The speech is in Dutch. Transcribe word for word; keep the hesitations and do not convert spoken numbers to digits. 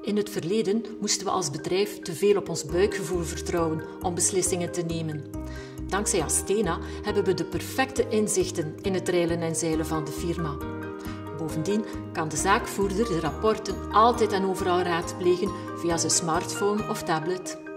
In het verleden moesten we als bedrijf te veel op ons buikgevoel vertrouwen om beslissingen te nemen. Dankzij Astena hebben we de perfecte inzichten in het reilen en zeilen van de firma. Bovendien kan de zaakvoerder de rapporten altijd en overal raadplegen via zijn smartphone of tablet.